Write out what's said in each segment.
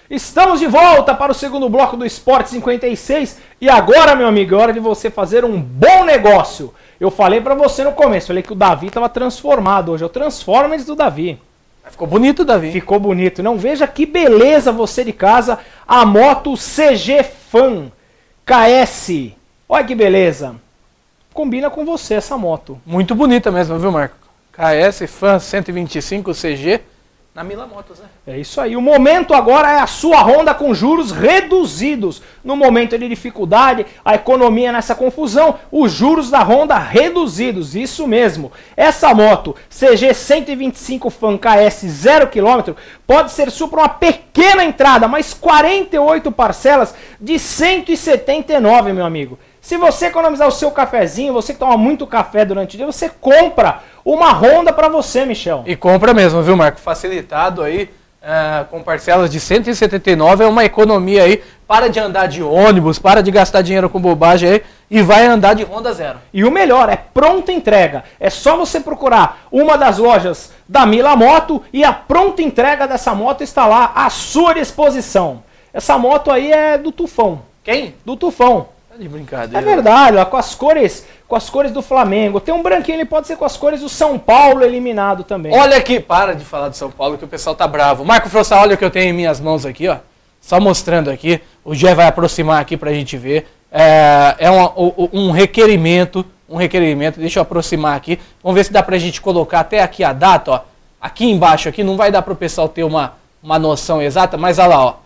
Estamos de volta para o segundo bloco do Esporte 56 e agora, meu amigo, é hora de você fazer um bom negócio. Eu falei para você no começo, falei que o Davi estava transformado hoje, é o Transformers do Davi. Ficou bonito, Davi. Ficou bonito. Não, veja que beleza você de casa, a moto CG Fan KS. Olha que beleza. Combina com você essa moto. Muito bonita mesmo, viu, Marco? KS Fan 125 CG. Na Mila Motos, né? É isso aí. O momento agora é a sua Honda com juros reduzidos. No momento de dificuldade, a economia nessa confusão, os juros da Honda reduzidos. Isso mesmo. Essa moto CG 125 Fan KS 0 km pode ser sua por uma pequena entrada, mas 48 parcelas de R$ 179, meu amigo. Se você economizar o seu cafezinho, você que toma muito café durante o dia, você compra uma Honda para você, Michel. E compra mesmo, viu, Marco? Facilitado aí, com parcelas de 179, é uma economia aí. Para de andar de ônibus, para de gastar dinheiro com bobagem aí e vai andar de Honda Zero. E o melhor, é pronta entrega. É só você procurar uma das lojas da Mila Moto e a pronta entrega dessa moto está lá à sua disposição. Essa moto aí é do Tufão. Quem? Do Tufão. De brincadeira. É verdade, ó, com as cores do Flamengo. Tem um branquinho, ele pode ser com as cores do São Paulo eliminado também. Olha aqui, para de falar do São Paulo que o pessoal tá bravo. Marco Frossá, olha o que eu tenho em minhas mãos aqui, ó. Só mostrando aqui. O Gé vai aproximar aqui pra gente ver. É um requerimento. Deixa eu aproximar aqui. Vamos ver se dá pra gente colocar até aqui a data, ó. Aqui embaixo, aqui, não vai dar pro pessoal ter uma noção exata, mas olha lá, ó.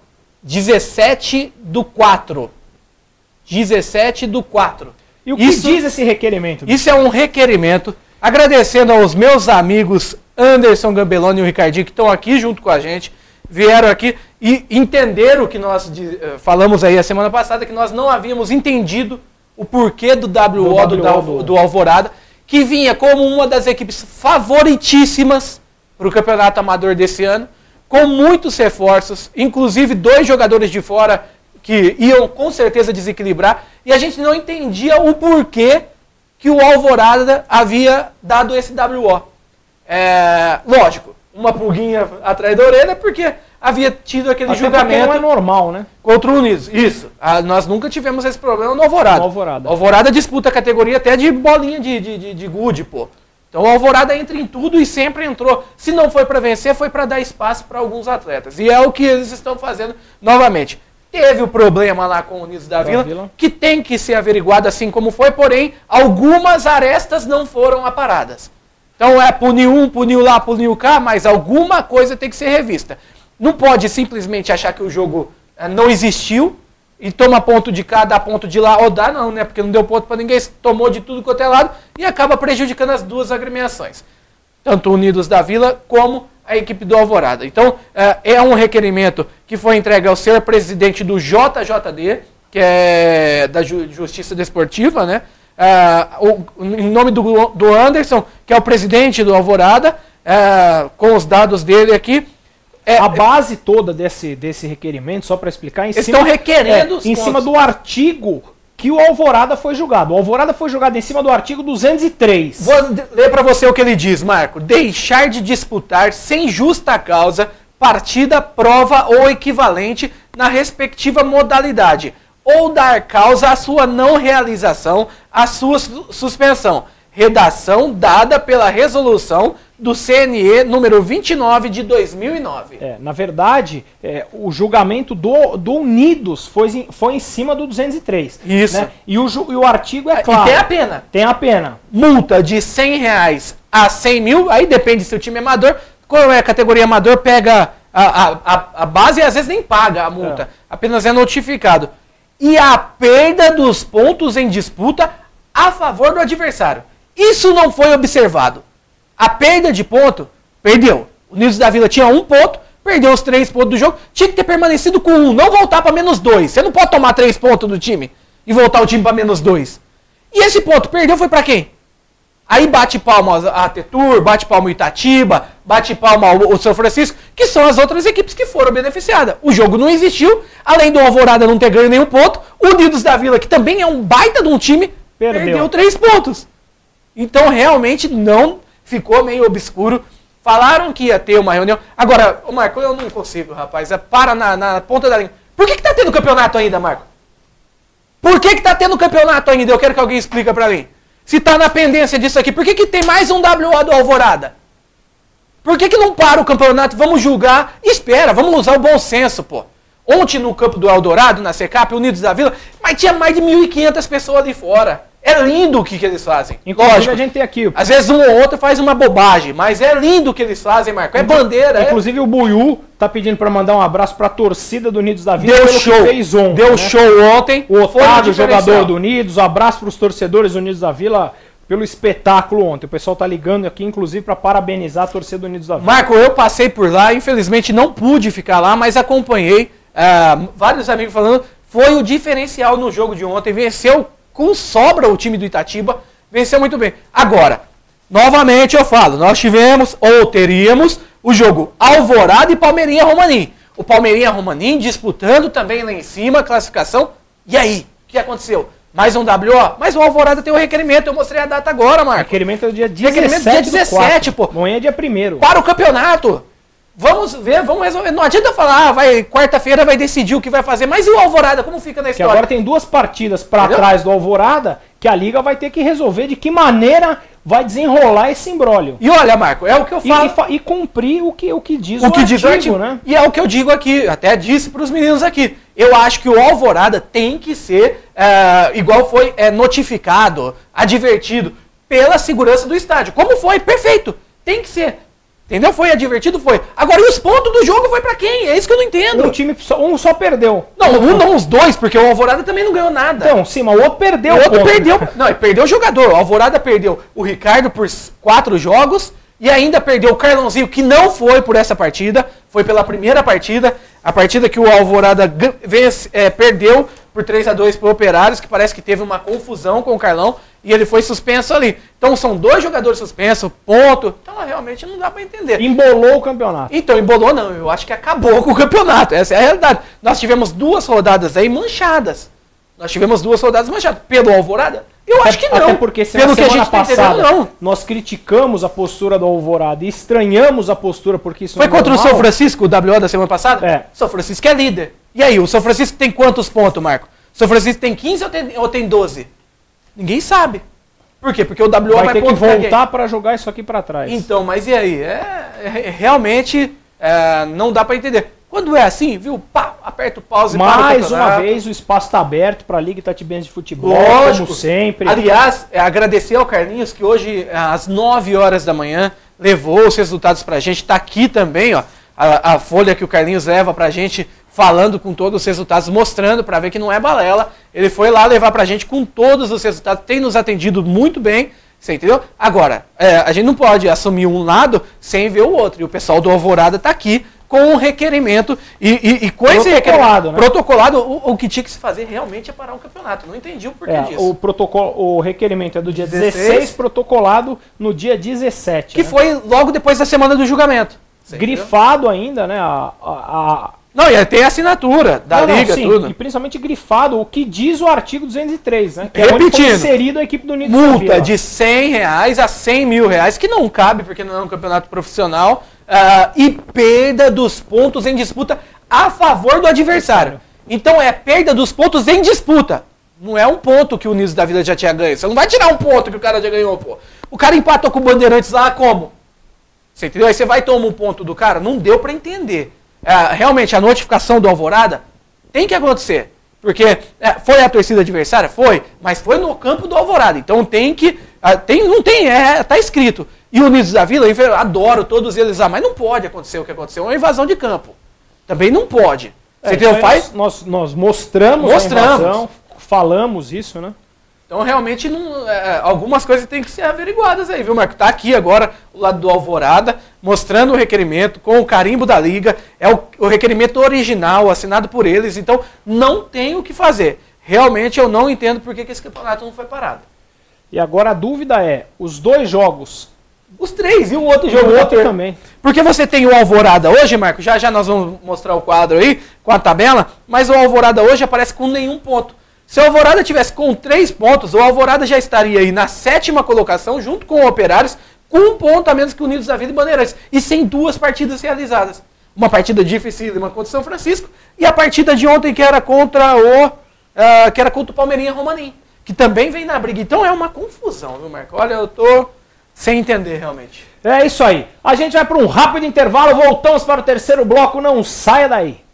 17/4. 17/4. E o que diz esse requerimento? Isso é um requerimento, agradecendo aos meus amigos Anderson Gambeloni e o Ricardinho, que estão aqui junto com a gente, vieram aqui e entenderam o que nós falamos aí a semana passada, que nós não havíamos entendido o porquê do WO do Alvorada, que vinha como uma das equipes favoritíssimas para o campeonato amador desse ano, com muitos reforços, inclusive 2 jogadores de fora que iam com certeza desequilibrar, e a gente não entendia o porquê que o Alvorada havia dado esse WO. Lógico, uma pulguinha atrás da orelha, porque havia tido aquele julgamento. Não é normal, né? Contra o Unidos. Isso. Nós nunca tivemos esse problema no Alvorada. O Alvorada disputa a categoria até de bolinha de gude, pô. Então o Alvorada entra em tudo e sempre entrou. Se não foi para vencer, foi para dar espaço para alguns atletas. E é o que eles estão fazendo novamente. Teve o problema lá com o Unidos da Vila, que tem que ser averiguado assim como foi, porém, algumas arestas não foram aparadas. Então punir um, punir lá, punir cá, mas alguma coisa tem que ser revista. Não pode simplesmente achar que o jogo não existiu e toma ponto de cá, dá ponto de lá, ou dá não, né? Porque não deu ponto para ninguém, tomou de tudo quanto é lado e acaba prejudicando as duas agremiações. Tanto o Unidos da Vila como a equipe do Alvorada. Então, é um requerimento que foi entregue ao senhor presidente do JJD, que é da Justiça Desportiva, né? Em nome do Anderson, que é o presidente do Alvorada, com os dados dele aqui. A base toda desse requerimento, só para explicar, estão requerendo em cima do artigo que o Alvorada foi julgado. O Alvorada foi julgado em cima do artigo 203. Vou ler para você o que ele diz, Marco. Deixar de disputar sem justa causa partida, prova ou equivalente na respectiva modalidade, ou dar causa à sua não realização, à sua suspensão. Redação dada pela resolução do CNE número 29 de 2009. Na verdade, o julgamento do Unidos foi em cima do 203. Isso. Né? E o artigo é claro. E tem a pena. Tem a pena. Multa de R$100 a 100 mil, aí depende se o time é amador. Quando é a categoria amador, pega a base e às vezes nem paga a multa. Apenas é notificado. E a perda dos pontos em disputa a favor do adversário. Isso não foi observado. A perda de ponto, perdeu. O Unidos da Vila tinha 1 ponto, perdeu os 3 pontos do jogo. Tinha que ter permanecido com 1, não voltar para -2. Você não pode tomar 3 pontos do time e voltar o time para -2. E esse ponto, perdeu, foi para quem? Aí bate palma a Tetur, bate palma o Itatiba, bate palma o São Francisco, que são as outras equipes que foram beneficiadas. O jogo não existiu, além do Alvorada não ter ganho nenhum ponto, o Unidos da Vila, que também é um baita de um time, perdeu 3 pontos. Então realmente não ficou meio obscuro Falaram que ia ter uma reunião. Agora, Marco, eu não consigo, rapaz. Para na ponta da língua. Por que tá tendo campeonato ainda, Marco? Por que tá tendo campeonato ainda? Eu quero que alguém explique pra mim. Se tá na pendência disso aqui, por que tem mais um WO do Alvorada? Por que não para o campeonato? Vamos julgar. Espera, vamos usar o bom senso, pô. Ontem no campo do Eldorado, na Secap, Unidos da Vila, mas tinha mais de 1.500 pessoas ali fora. É lindo o que eles fazem. Inclusive, lógico, a gente tem aqui. Às vezes um ou outro faz uma bobagem, mas é lindo o que eles fazem, Marco. É bandeira. Inclusive o Buiú tá pedindo para mandar um abraço para a torcida do Unidos da Vila. Deu show. Fez ontem, deu show ontem. O Otávio, jogador do Unidos. Um abraço para os torcedores do Unidos da Vila pelo espetáculo ontem. O pessoal tá ligando aqui, inclusive, para parabenizar a torcida do Unidos da Vila. Marco, eu passei por lá, infelizmente não pude ficar lá, mas acompanhei vários amigos falando. Foi o diferencial no jogo de ontem. Venceu com sobra o time do Itatiba, venceu muito bem. Agora, novamente eu falo, nós tivemos, ou teríamos, o jogo Alvorada e Palmeirinha Romanim. O Palmeirinha Romanim disputando também lá em cima a classificação. E aí, o que aconteceu? Mais um WO? Mas o Alvorada tem um requerimento, eu mostrei a data agora, Marco. Requerimento é do dia 17. Requerimento dia 17, pô. Amanhã é dia 1º. Para o campeonato. Vamos ver, vamos resolver. Não adianta falar, quarta-feira vai decidir o que vai fazer. Mas e o Alvorada, como fica na história? Que agora tem 2 partidas para trás do Alvorada, que a Liga vai ter que resolver de que maneira vai desenrolar esse imbróglio. E olha, Marco, é o que eu falo. E cumprir o que diz o artigo, né? E é o que eu digo aqui, até disse para os meninos aqui. Eu acho que o Alvorada tem que ser, igual foi notificado, advertido, pela segurança do estádio. Como foi? Perfeito. Tem que ser. Entendeu? Foi advertido, foi. Agora, e os pontos do jogo foi pra quem? É isso que eu não entendo. O time só perdeu. Não, os dois, porque o Alvorada também não ganhou nada. Então, sim, mas o outro perdeu. O outro perdeu. Não, ele perdeu o jogador. O Alvorada perdeu o Ricardo por 4 jogos e ainda perdeu o Carlãozinho, que não foi por essa partida. Foi pela primeira partida. A partida que o Alvorada perdeu por 3-2 para o Operários, que parece que teve uma confusão com o Carlão. E ele foi suspenso ali. Então são 2 jogadores suspensos, ponto. Então realmente não dá para entender. Embolou o campeonato. Então, embolou não. Eu acho que acabou com o campeonato. Essa é a realidade. Nós tivemos 2 rodadas aí manchadas. Pelo Alvorada? Eu acho que não. Até porque pelo que a gente tá entendendo, não. Nós criticamos a postura do Alvorada e estranhamos a postura porque isso foi não é contra normal. o São Francisco, o WO da semana passada? É. São Francisco é líder. E aí, o São Francisco tem quantos pontos, Marco? O São Francisco tem 15 ou tem 12? Ninguém sabe. Por quê? Porque o WO vai ter que voltar para jogar isso aqui para trás. Então, mas e aí? Realmente não dá para entender. Quando é assim, viu? Pá, aperta o pause e para o campeonato. Mais uma vez, o espaço está aberto para a Liga Itatibense de Futebol, lógico, como sempre. Aliás, agradecer ao Carlinhos, que hoje, às 9 horas da manhã, levou os resultados para a gente. Está aqui também, ó, a folha que o Carlinhos leva para a gente, falando com todos os resultados, mostrando para ver que não é balela. Ele foi lá levar para a gente com todos os resultados, tem nos atendido muito bem, você entendeu? Agora, a gente não pode assumir um lado sem ver o outro. E o pessoal do Alvorada está aqui com um requerimento e com esse requerimento protocolado, o que tinha que se fazer realmente é parar o campeonato. Não entendi o porquê disso. O requerimento é do dia 16, protocolado no dia 17. Que foi logo depois da semana do julgamento. Grifado ainda, né? Não, e tem a assinatura da Liga, sim, tudo. E principalmente grifado o que diz o artigo 203, né? Que repetindo, é onde foi inserido a equipe do Unidos multa da Vila. de R$100 a R$100 mil, que não cabe porque não é um campeonato profissional, e perda dos pontos em disputa a favor do adversário. Então é perda dos pontos em disputa. Não é um ponto que o Unidos da Vila já tinha ganho. Você não vai tirar um ponto que o cara já ganhou, pô. O cara empatou com o Bandeirantes lá, como? Você entendeu? Aí você vai tomar um ponto do cara? Não deu pra entender. Realmente a notificação do Alvorada tem que acontecer. Porque foi a torcida adversária? Foi. Mas foi no campo do Alvorada. Então tem que... tá escrito. E o Unidos da Vila, eu adoro todos eles lá. Mas não pode acontecer o que aconteceu. É uma invasão de campo. Também não pode. Você entendeu? Nós mostramos a invasão, falamos isso, né? Então, realmente, algumas coisas têm que ser averiguadas aí, viu, Marco? Tá aqui agora o lado do Alvorada, mostrando o requerimento com o carimbo da Liga. É o requerimento original, assinado por eles. Então, não tem o que fazer. Realmente, eu não entendo por que esse campeonato não foi parado. E agora a dúvida é, os 2 jogos... Os 3 e o outro jogo. O outro também. Porque você tem o Alvorada hoje, Marco, já nós vamos mostrar o quadro aí, com a tabela, mas o Alvorada hoje aparece com nenhum ponto. Se o Alvorada tivesse com 3 pontos, o Alvorada já estaria aí na 7ª colocação, junto com o Operários, com um ponto a menos que Unidos da Vida e Bandeirantes, e sem 2 partidas realizadas. Uma partida dificílima contra o São Francisco e a partida de ontem que era contra o Palmeirinha Romanim, que também vem na briga. Então é uma confusão, viu, Marco? Olha, eu tô sem entender realmente. É isso aí. A gente vai para um rápido intervalo, voltamos para o terceiro bloco, não saia daí.